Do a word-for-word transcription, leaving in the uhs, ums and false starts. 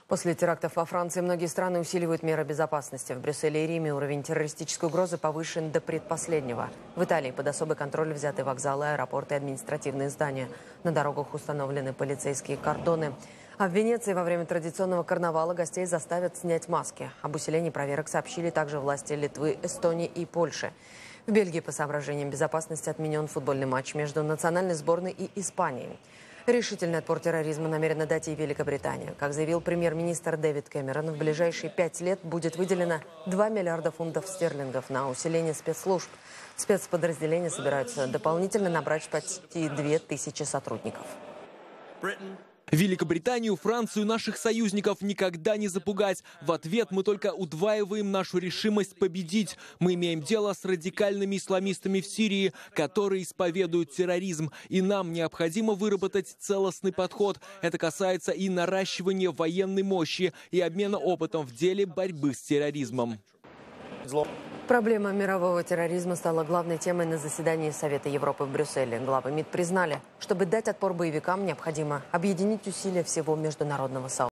После терактов во Франции многие страны усиливают меры безопасности. В Брюсселе и Риме уровень террористической угрозы повышен до предпоследнего. В Италии под особый контроль взяты вокзалы, аэропорты и административные здания. На дорогах установлены полицейские кордоны. А в Венеции во время традиционного карнавала гостей заставят снять маски. Об усилении проверок сообщили также власти Литвы, Эстонии и Польши. В Бельгии по соображениям безопасности отменен футбольный матч между национальной сборной и Испанией. Решительный отпор терроризму намерена дать и Великобритания. Как заявил премьер-министр Дэвид Кэмерон, в ближайшие пять лет будет выделено два миллиарда фунтов стерлингов на усиление спецслужб. Спецподразделения собираются дополнительно набрать почти две тысячи сотрудников. Великобританию, Францию, наших союзников никогда не запугать. В ответ мы только удваиваем нашу решимость победить. Мы имеем дело с радикальными исламистами в Сирии, которые исповедуют терроризм. И нам необходимо выработать целостный подход. Это касается и наращивания военной мощи, и обмена опытом в деле борьбы с терроризмом. Проблема мирового терроризма стала главной темой на заседании Совета Европы в Брюсселе. Главы МИД признали, чтобы дать отпор боевикам, необходимо объединить усилия всего международного сообщества.